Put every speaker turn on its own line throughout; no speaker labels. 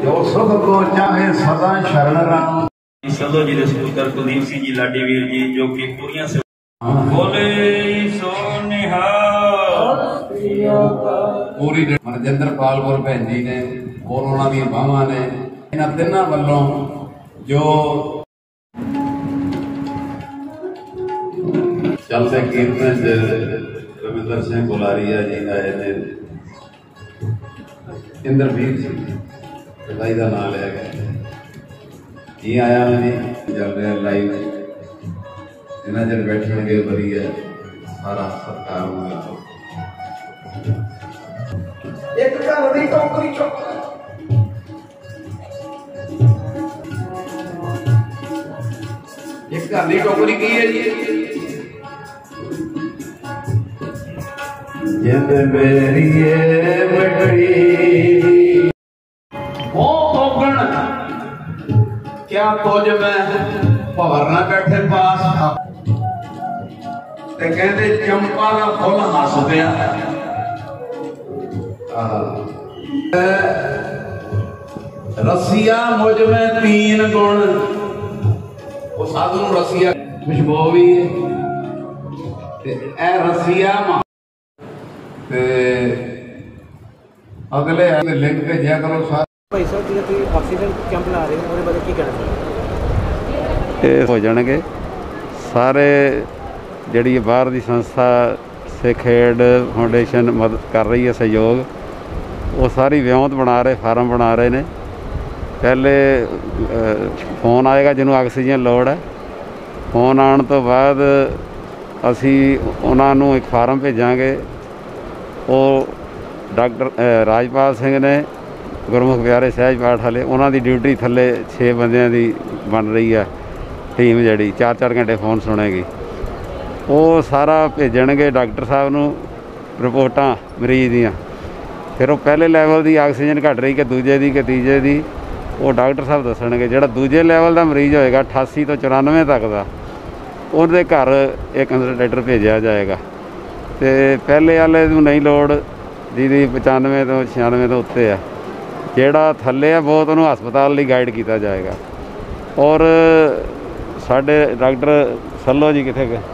जो सुख को चाहे सदा शरण राम।
सलो जी दे सपुत्र कुलदीप सिंह जी लाडीवीर जी जो कि पूरियां से बोले सो निहाल।
पूरी मनजिंदर पालपुर भैन जी ने और उन्होंने दी बावां ने इन्हां तिन्हां वल्लों जो चलते कीर्तन रविंदर सिंह गुलारिया जी आए ने, इंद्रवीर सिंह भाई का नाम लिया गया जी आया ना जी। चल रहा लाइव इन्हें जब बैठे बड़ी है सारा सरकार एक टोकरी एक घर की टोकरी की है जी। जिंद मेरी बड़ी ओ ओगण क्या तुझ में भवर ना बैठे पास ते कहते चंपा का फुल हस पिया। रसिया मुझ में तीन गुण, वो साधु रसिया खुशबू भी है रसिया अगले लिंक भेजा करो
भाई साहब जी ऑक्सीजन कैंप ला रहे हो बारे की कहना
चाहिए हो जाएंगे सारे जी बाहर की संस्था सिख एड फाउंडेशन मदद कर रही है सहयोग, वो सारी व्योंत बना रहे फार्म बना रहे ने। पहले फोन आएगा जिन्होंने ऑक्सीजन लोड़ है, फोन आने तो बाद असी उन्होंने एक फार्म भेजांगे। वो डॉक्टर राजपाल सिंह ने गुरमुख प्यारे सहज पाठ वाले उन्होंने ड्यूटी थले 6 बंदियां दी बन रही है टीम जी 4-4 घंटे फोन सुनेगी। वो सारा भेजणगे डॉक्टर साहब नूं रिपोर्टां मरीज़ दियां, फिर वो पहले लैवल की ऑक्सीजन घट रही कि दूजे की कि तीजे की वो डॉक्टर साहब दसणगे। जिहड़ा दूजे लैवल का मरीज़ होएगा 88 तो 94 तक का उहदे घर एक कंसनट्रेटर भेजा जाएगा। तो पहले वाले नहीं लोड़ जी 95 तो 96 तो उत्ते है, जोड़ा थले है बहुत उन्होंने हस्पताल लिए गाइड किया जाएगा। और साढ़े डॉक्टर सलो जी कितने गए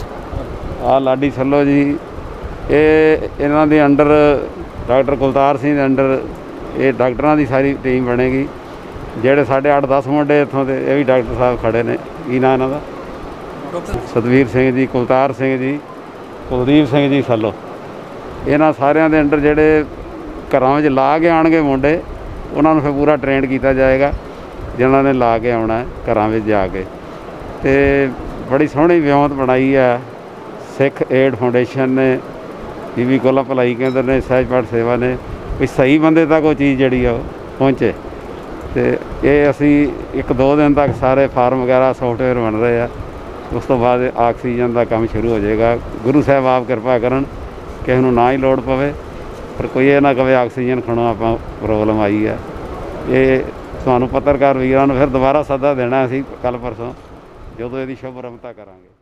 आ लाडी सलो जी ये इन्हों के अंडर डॉक्टर कुलतार सिंह के अंडर ये डॉक्टरों की सारी टीम बनेगी। जोड़े साढ़े 8-10 मुंडे इतों के ये भी डॉक्टर साहब खड़े ने, की नाम इन्हों का सतवीर सिंह जी, कुलतार सिंह जी, कुलदीप सिंह जी सलो, इन्होंने सारिਆਂ ਦੇ अंडर ਜਿਹੜੇ ਘਰਾਂ ਵਿੱਚ ਲਾ ਕੇ ਆਉਣਗੇ ਮੁੰਡੇ ਉਹਨਾਂ ਨੂੰ ਫਿਰ ਪੂਰਾ ਟ੍ਰੇਨਡ ਕੀਤਾ ਜਾਏਗਾ ਜਿਨ੍ਹਾਂ ਨੇ ਲਾ ਕੇ ਆਉਣਾ ਘਰਾਂ ਵਿੱਚ ਜਾ ਕੇ। ਤੇ ਬੜੀ ਸੋਹਣੀ ਵਿਉਂਤ ਬਣਾਈ ਹੈ ਸਿੱਖ ਏਡ ਫਾਊਂਡੇਸ਼ਨ ਨੇ, ਬੀਬੀ ਕੋਲਾ ਭਲਾਈ ਕੇਂਦਰ ਨੇ, ਸਹਿਜ ਪਾਠ ਸੇਵਾ ਨੇ, ਵੀ ਸਹੀ ਬੰਦੇ ਤੱਕ ਉਹ ਚੀਜ਼ ਜਿਹੜੀ ਆ ਪਹੁੰਚੇ। ਤੇ ਇਹ ਅਸੀਂ 1-2 ਦਿਨ ਤੱਕ ਸਾਰੇ ਫਾਰਮ ਵਗੈਰਾ ਸੌਫਟਵੇਅਰ ਬਣ ਰਹੇ ਆ, उस तो बाद ऑक्सीजन का काम शुरू हो जाएगा। गुरु साहब आप कृपा करन किसी को ना ही लोड़ पवे, पर कोई ये ना कहे ऑक्सीजन खड़ो आप प्रॉब्लम आई है। ये सूँ पत्रकार वीरां नूं फिर दोबारा सदा देना असी कल परसों जो ये शुभ रमता करांगे।